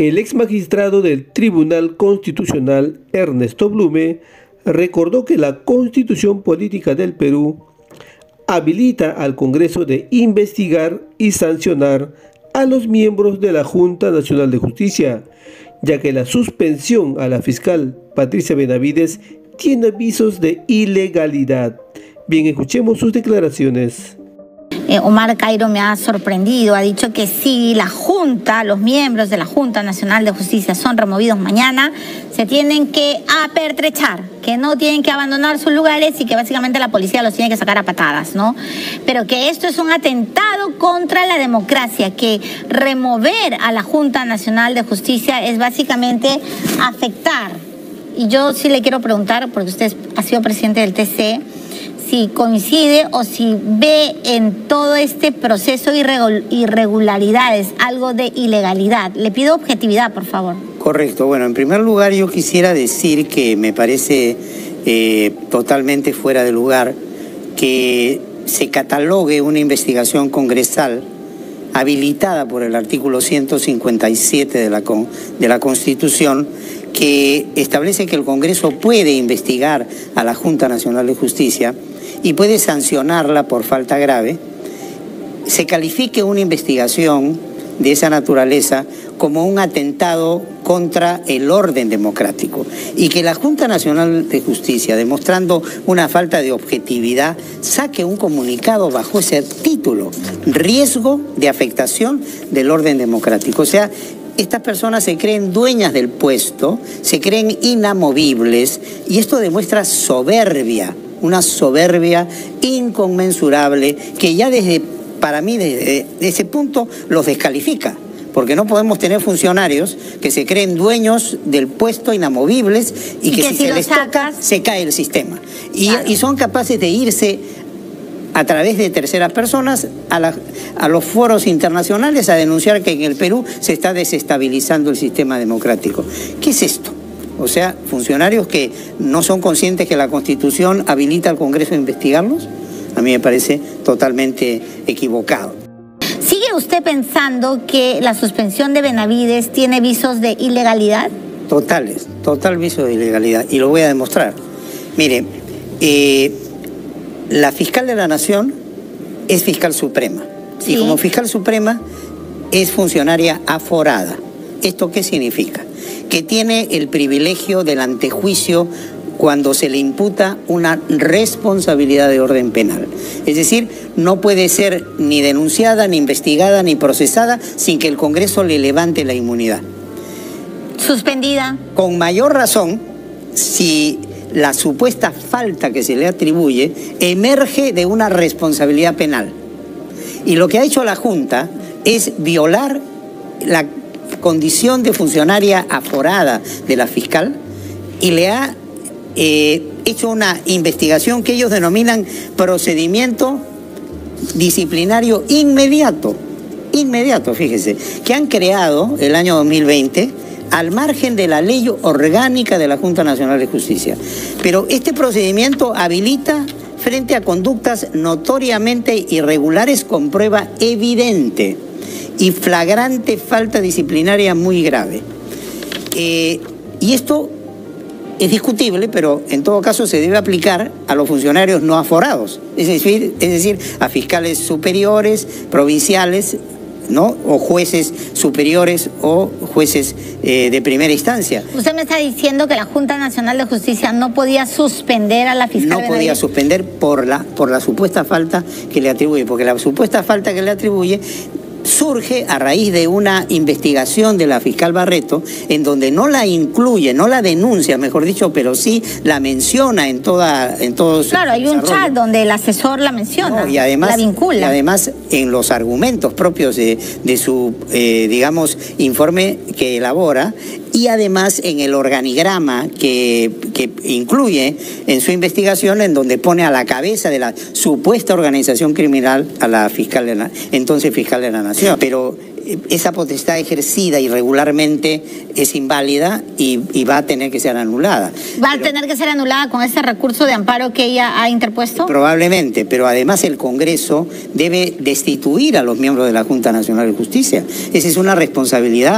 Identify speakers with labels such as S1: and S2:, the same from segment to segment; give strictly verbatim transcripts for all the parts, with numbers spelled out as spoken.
S1: El ex magistrado del Tribunal Constitucional, Ernesto Blume, recordó que la Constitución Política del Perú habilita al Congreso de investigar y sancionar a los miembros de la Junta Nacional de Justicia, ya que la suspensión a la fiscal Patricia Benavides tiene visos de ilegalidad. Bien, escuchemos sus declaraciones.
S2: Eh, Omar Cairo me ha sorprendido, ha dicho que si la Junta, los miembros de la Junta Nacional de Justicia son removidos mañana, se tienen que apertrechar, que no tienen que abandonar sus lugares y que básicamente la policía los tiene que sacar a patadas, ¿no? Pero que esto es un atentado contra la democracia, que remover a la Junta Nacional de Justicia es básicamente afectar. Y yo sí le quiero preguntar, porque usted ha sido presidente del T C, si coincide o si ve en todo este proceso de irregularidades algo de ilegalidad. Le pido objetividad, por favor.
S3: Correcto. Bueno, en primer lugar yo quisiera decir que me parece eh, totalmente fuera de lugar que se catalogue una investigación congresal habilitada por el artículo ciento cincuenta y siete de la, de la Constitución, que establece que el Congreso puede investigar a la Junta Nacional de Justicia y puede sancionarla por falta grave, se califique una investigación de esa naturaleza como un atentado contra el orden democrático y que la Junta Nacional de Justicia, demostrando una falta de objetividad, saque un comunicado bajo ese título, riesgo de afectación del orden democrático. O sea, estas personas se creen dueñas del puesto, se creen inamovibles y esto demuestra soberbia, una soberbia inconmensurable que ya desde, para mí, desde ese punto los descalifica. Porque no podemos tener funcionarios que se creen dueños del puesto, inamovibles, y, y que, que si, si se les sacas, toca, se cae el sistema. Y, claro. y son capaces de irse a través de terceras personas a, la, a los foros internacionales a denunciar que en el Perú se está desestabilizando el sistema democrático. ¿Qué es esto? O sea, funcionarios que no son conscientes que la Constitución habilita al Congreso a investigarlos, a mí me parece totalmente equivocado.
S2: ¿Sigue usted pensando que la suspensión de Benavides tiene visos de ilegalidad?
S3: Totales, total viso de ilegalidad, y lo voy a demostrar. Mire, eh, la fiscal de la Nación es fiscal suprema, sí. Y como fiscal suprema es funcionaria aforada. ¿Esto qué significa? Que tiene el privilegio del antejuicio cuando se le imputa una responsabilidad de orden penal. Es decir, no puede ser ni denunciada, ni investigada, ni procesada sin que el Congreso le levante la inmunidad.
S2: Suspendida.
S3: Con mayor razón, si la supuesta falta que se le atribuye emerge de una responsabilidad penal. Y lo que ha hecho la Junta es violar la condición de funcionaria aforada de la fiscal y le ha eh, hecho una investigación que ellos denominan procedimiento disciplinario inmediato, inmediato, fíjese, que han creado el año dos mil veinte al margen de la ley orgánica de la Junta Nacional de Justicia. Pero este procedimiento habilita frente a conductas notoriamente irregulares con prueba evidente y flagrante falta disciplinaria muy grave. Eh, y esto es discutible, pero en todo caso se debe aplicar a los funcionarios no aforados, es decir, es decir a fiscales superiores, provinciales, ¿no? O jueces superiores o jueces eh, de primera instancia.
S2: Usted me está diciendo que la Junta Nacional de Justicia no podía suspender a la fiscal.
S3: No podía Benavides. suspender por la, por la supuesta falta que le atribuye, porque la supuesta falta que le atribuye surge a raíz de una investigación de la fiscal Barreto, en donde no la incluye, no la denuncia, mejor dicho, pero sí la menciona en toda en todo su
S2: Claro, hay un
S3: desarrollo.
S2: chat donde el asesor la menciona, no,
S3: y además,
S2: la vincula.
S3: Y además, en los argumentos propios de, de su, eh, digamos, informe que elabora, y además en el organigrama que, que incluye en su investigación, en donde pone a la cabeza de la supuesta organización criminal a la fiscal de la, entonces fiscal de la Nación. Pero esa potestad ejercida irregularmente es inválida y, y va a tener que ser anulada.
S2: ¿Va
S3: pero,
S2: a tener que ser anulada con ese recurso de amparo que ella ha interpuesto?
S3: Probablemente, pero además el Congreso debe destituir a los miembros de la Junta Nacional de Justicia. Esa es una responsabilidad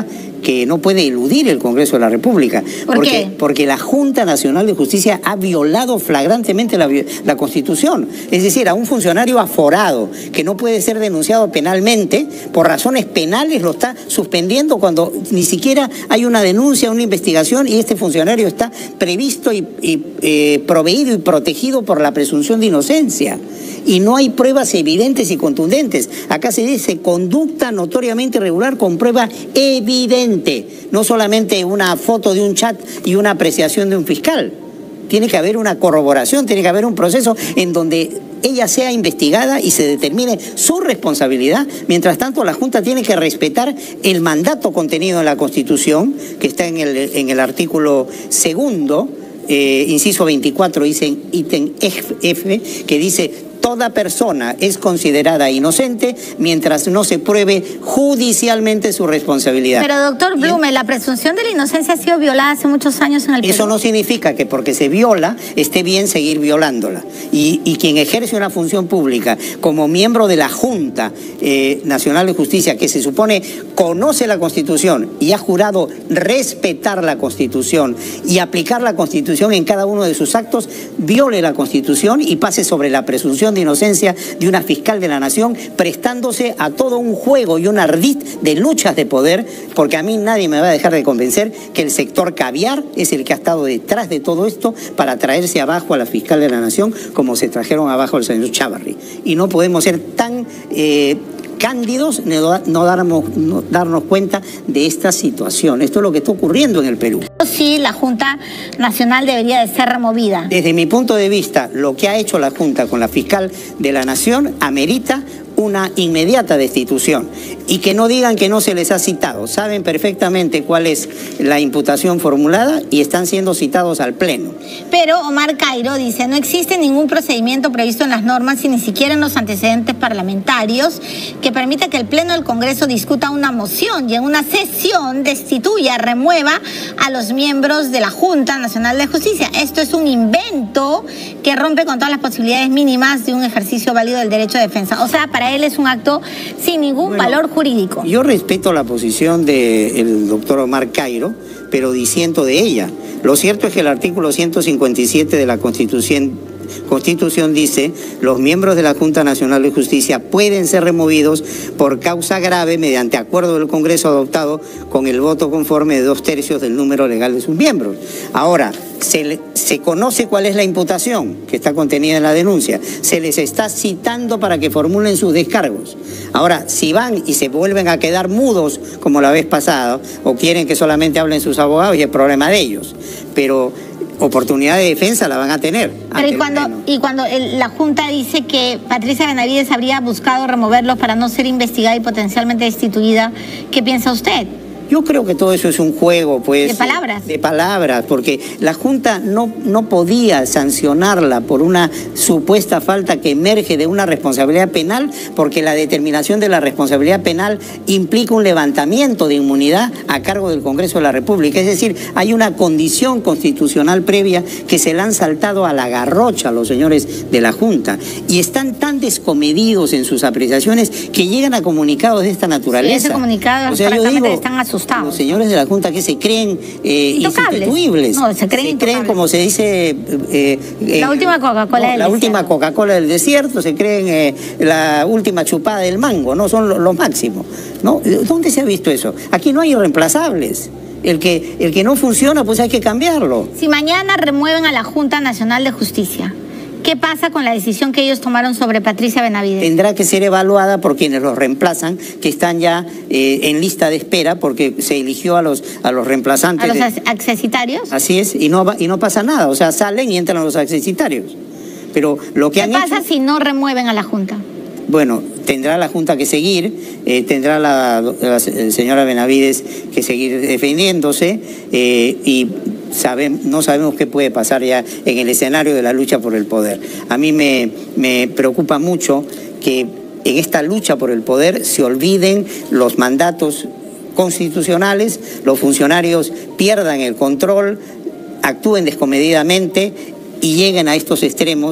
S3: que no puede eludir el Congreso de la República.
S2: ¿Por
S3: porque,
S2: qué?
S3: Porque la Junta Nacional de Justicia ha violado flagrantemente la, la Constitución. Es decir, a un funcionario aforado que no puede ser denunciado penalmente, por razones penales lo está suspendiendo cuando ni siquiera hay una denuncia, una investigación, y este funcionario está previsto y, y eh, proveído y protegido por la presunción de inocencia. Y no hay pruebas evidentes y contundentes. Acá se dice conducta notoriamente irregular con prueba evidente, no solamente una foto de un chat y una apreciación de un fiscal. Tiene que haber una corroboración, tiene que haber un proceso en donde ella sea investigada y se determine su responsabilidad. Mientras tanto, la Junta tiene que respetar el mandato contenido en la Constitución, que está en el, en el artículo segundo, eh, inciso veinticuatro, dice ítem F, que dice: toda persona es considerada inocente mientras no se pruebe judicialmente su responsabilidad.
S2: Pero, doctor Blume, la presunción de la inocencia ha sido violada hace muchos años en el Perú.
S3: Eso no significa que porque se viola esté bien seguir violándola. Y, y quien ejerce una función pública como miembro de la Junta eh, Nacional de Justicia, que se supone conoce la Constitución y ha jurado respetar la Constitución y aplicar la Constitución en cada uno de sus actos, viole la Constitución y pase sobre la presunción de inocencia de una fiscal de la nación, prestándose a todo un juego y un ardid de luchas de poder, porque a mí nadie me va a dejar de convencer que el sector caviar es el que ha estado detrás de todo esto para traerse abajo a la fiscal de la nación como se trajeron abajo al señor Chávarri. Y no podemos ser tan eh, cándidos, no, no, darnos, no darnos cuenta de esta situación. Esto es lo que está ocurriendo en el Perú.
S2: Sí, la Junta Nacional debería de ser removida.
S3: Desde mi punto de vista, lo que ha hecho la Junta con la fiscal de la Nación amerita una inmediata destitución. Y que no digan que no se les ha citado. Saben perfectamente cuál es la imputación formulada y están siendo citados al Pleno.
S2: Pero Omar Cairo dice: no existe ningún procedimiento previsto en las normas y ni siquiera en los antecedentes parlamentarios que permita que el Pleno del Congreso discuta una moción y en una sesión destituya, remueva a los miembros de la Junta Nacional de Justicia. Esto es un invento que rompe con todas las posibilidades mínimas de un ejercicio válido del derecho de defensa. O sea, para él es un acto sin ningún bueno, valor jurídico.
S3: Yo respeto la posición del doctor Omar Cairo, pero disiento de ella. Lo cierto es que el artículo ciento cincuenta y siete de la Constitución Constitución dice: los miembros de la Junta Nacional de Justicia pueden ser removidos por causa grave mediante acuerdo del Congreso adoptado con el voto conforme de dos tercios del número legal de sus miembros. Ahora, se, le, se conoce cuál es la imputación que está contenida en la denuncia. Se les está citando para que formulen sus descargos. Ahora, si van y se vuelven a quedar mudos como la vez pasada, o quieren que solamente hablen sus abogados, y es problema de ellos. Pero oportunidad de defensa la van a tener.
S2: Pero y cuando, y cuando el, la Junta dice que Patricia Benavides habría buscado removerlos para no ser investigada y potencialmente destituida, ¿qué piensa usted?
S3: Yo creo que todo eso es un juego, pues.
S2: ¿De palabras?
S3: De palabras, porque la Junta no, no podía sancionarla por una supuesta falta que emerge de una responsabilidad penal, porque la determinación de la responsabilidad penal implica un levantamiento de inmunidad a cargo del Congreso de la República. Es decir, hay una condición constitucional previa que se le han saltado a la garrocha a los señores de la Junta. Y están tan descomedidos en sus apreciaciones que llegan a comunicados de esta naturaleza.
S2: Sí, ese comunicado, o sea, yo digo, están asustados.
S3: Los señores de la Junta que se creen eh, insustituibles.
S2: No, se creen,
S3: se creen como se dice... Eh, eh,
S2: la última Coca-Cola
S3: no,
S2: del
S3: La
S2: desierto.
S3: última Coca-Cola del desierto, se creen eh, la última chupada del mango, ¿no? Son los lo máximos, ¿no? ¿Dónde se ha visto eso? Aquí no hay irreemplazables. El que, el que no funciona, pues hay que cambiarlo.
S2: Si mañana remueven a la Junta Nacional de Justicia, ¿qué pasa con la decisión que ellos tomaron sobre Patricia Benavides?
S3: Tendrá que ser evaluada por quienes los reemplazan, que están ya eh, en lista de espera, porque se eligió a los, a los reemplazantes.
S2: ¿A los
S3: de...
S2: accesitarios?
S3: Así es, y no, y no pasa nada, o sea, salen y entran los accesitarios. Pero lo que
S2: ¿Qué
S3: han
S2: pasa
S3: hecho...
S2: si no remueven a la Junta?
S3: Bueno, tendrá la Junta que seguir, eh, tendrá la, la señora Benavides que seguir defendiéndose eh, y sabe, no sabemos qué puede pasar ya en el escenario de la lucha por el poder. A mí me, me preocupa mucho que en esta lucha por el poder se olviden los mandatos constitucionales, los funcionarios pierdan el control, actúen descomedidamente y lleguen a estos extremos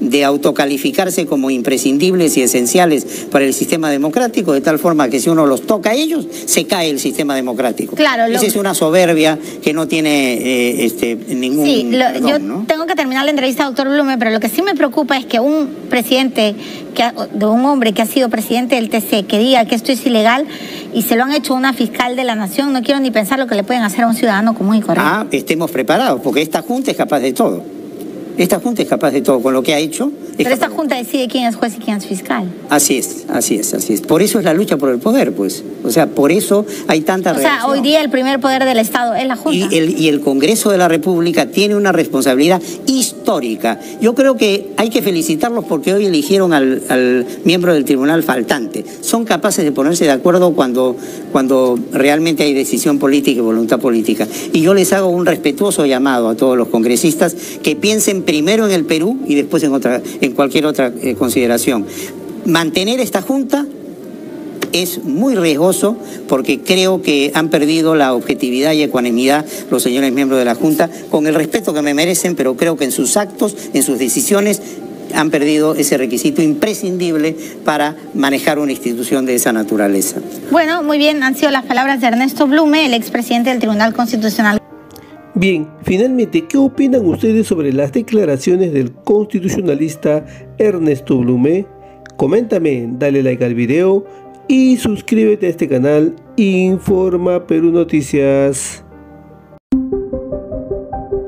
S3: de autocalificarse como imprescindibles y esenciales para el sistema democrático, de tal forma que si uno los toca a ellos, se cae el sistema democrático.
S2: Claro, lo...
S3: Esa es una soberbia que no tiene eh, este, ningún...
S2: Sí, lo,
S3: perdón,
S2: yo
S3: ¿no?
S2: tengo que terminar la entrevista, doctor Blume, pero lo que sí me preocupa es que un presidente, que ha, de un hombre que ha sido presidente del T C, que diga que esto es ilegal y se lo han hecho a una fiscal de la nación, no quiero ni pensar lo que le pueden hacer a un ciudadano común y corriente.
S3: Ah, estemos preparados, porque esta Junta es capaz de todo. Esta Junta es capaz de todo, con lo que ha hecho.
S2: Pero esta Junta decide quién es juez y quién es fiscal.
S3: Así es, así es, así es. Por eso es la lucha por el poder, pues. O sea, por eso hay tanta reacción.
S2: O sea, hoy día el primer poder del Estado es la Junta.
S3: Y el, y el Congreso de la República tiene una responsabilidad histórica. Yo creo que hay que felicitarlos porque hoy eligieron al, al miembro del tribunal faltante. Son capaces de ponerse de acuerdo cuando, cuando realmente hay decisión política y voluntad política. Y yo les hago un respetuoso llamado a todos los congresistas que piensen primero en el Perú y después en, otra, en cualquier otra eh, consideración. Mantener esta Junta es muy riesgoso porque creo que han perdido la objetividad y ecuanimidad los señores miembros de la Junta, con el respeto que me merecen, pero creo que en sus actos, en sus decisiones, han perdido ese requisito imprescindible para manejar una institución de esa naturaleza.
S2: Bueno, muy bien, han sido las palabras de Ernesto Blume, el expresidente del Tribunal Constitucional.
S1: Bien, finalmente, ¿qué opinan ustedes sobre las declaraciones del constitucionalista Ernesto Blume? Coméntame, dale like al video y suscríbete a este canal Informa Perú Noticias.